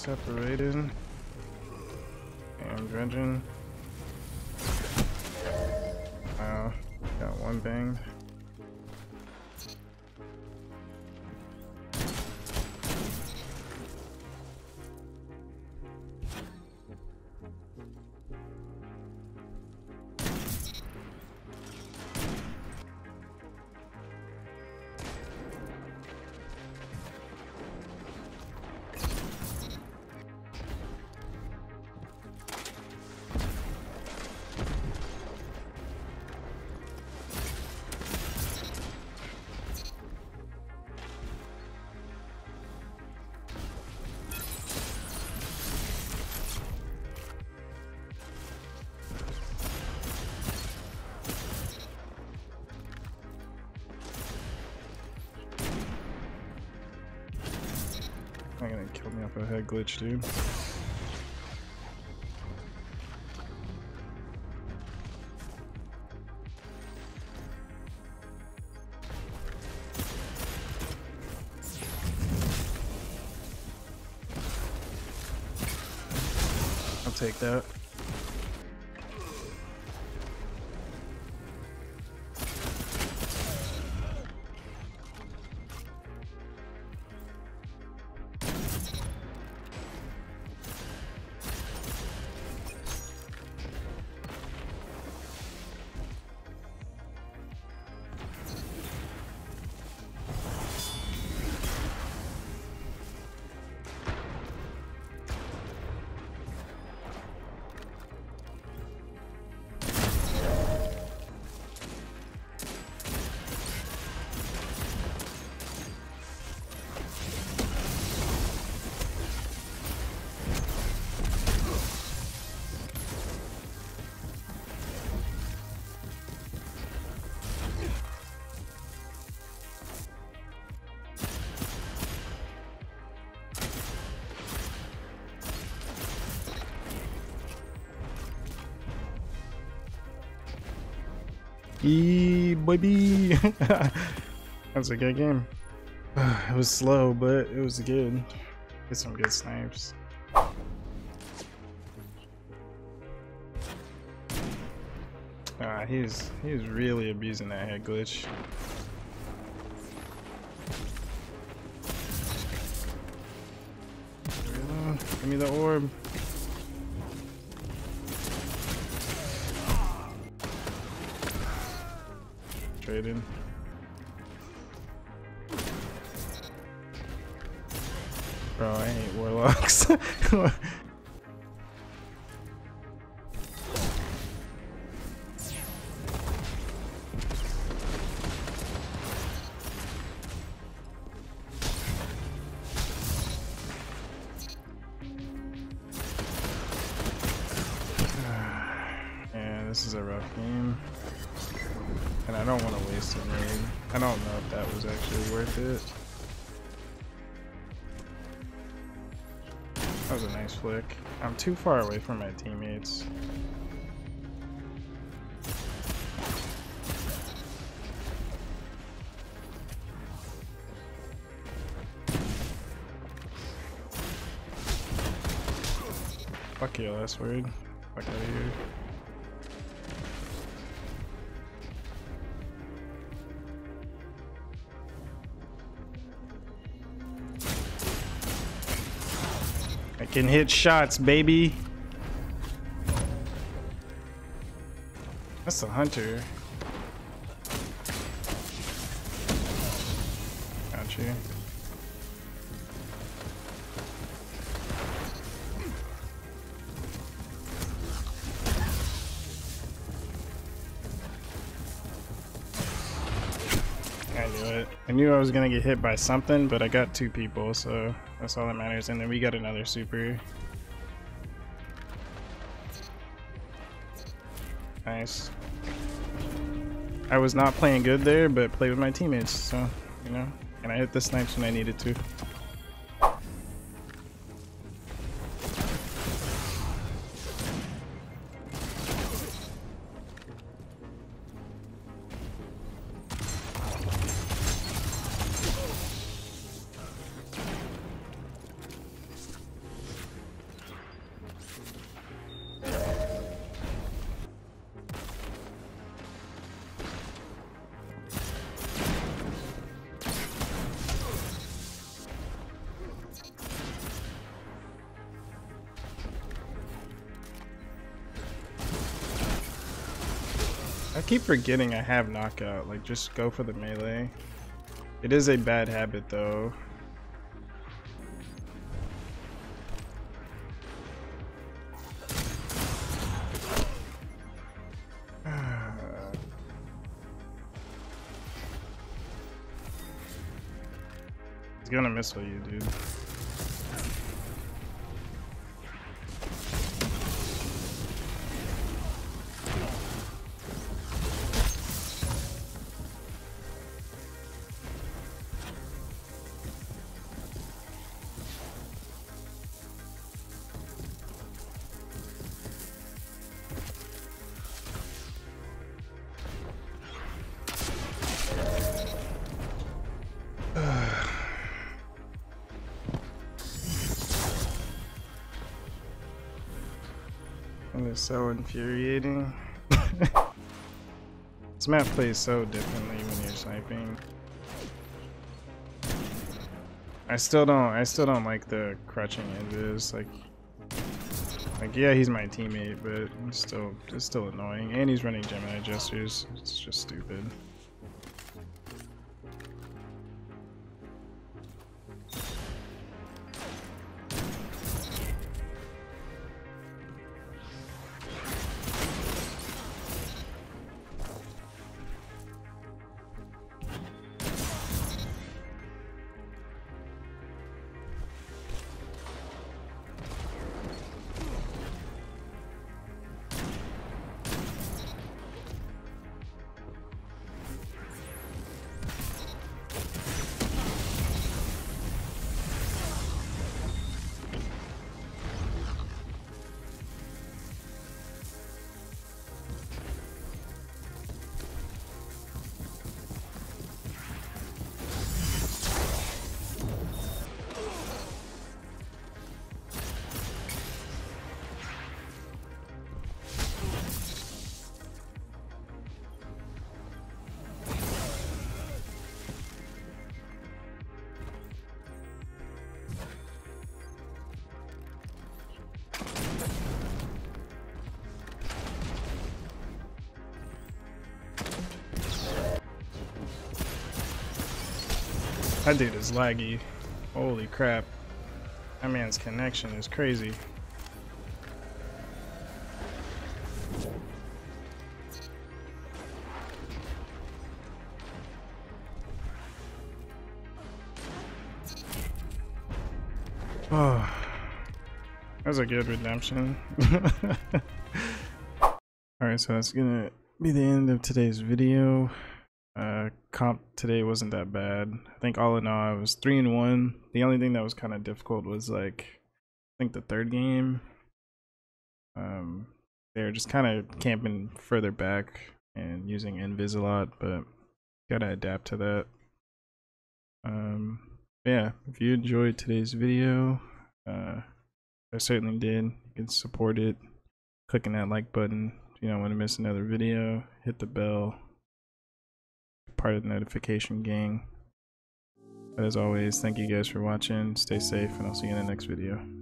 separated. I'm dredging. Wow, got one banged. Not gonna kill me off a head glitch, dude. I'll take that. Baby. That was a good game. It was slow, but it was good. Get some good snipes. He's really abusing that head glitch. Give me the orb. Trading. Bro, I hate warlocks. Yeah, this is a rough game. And I don't want to waste a raid. I don't know if that was actually worth it. That was a nice flick. I'm too far away from my teammates. Fuck your last word. Fuck out of here. I can hit shots, baby. That's a hunter. Got you. I knew it. I knew I was gonna get hit by something, but I got two people, so that's all that matters. And then we got another super. Nice. I was not playing good there, but played with my teammates, so, you know. And I hit the snipes when I needed to. keep forgetting I have knockout. Like, just go for the melee. It is a bad habit, though. He's gonna missile you, dude. And it's so infuriating. This map plays so differently when you're sniping. I still don't like the crutching Invis. Like yeah, he's my teammate, but it's still annoying. And he's running Gemini gestures. It's just stupid. That dude is laggy. Holy crap. That man's connection is crazy. Oh, that was a good redemption. Alright, so that's gonna be the end of today's video. Comp today wasn't that bad. I think all in all I was 3-1. The only thing that was kind of difficult was like I think the third game. They were just kind of camping further back and using Invis a lot, but gotta adapt to that. Yeah, if you enjoyed today's video, I certainly did. You can support it clicking that like button if you don't want to miss another video. Hit the bell, part of the notification gang. But as always, thank you guys for watching. Stay safe, and I'll see you in the next video.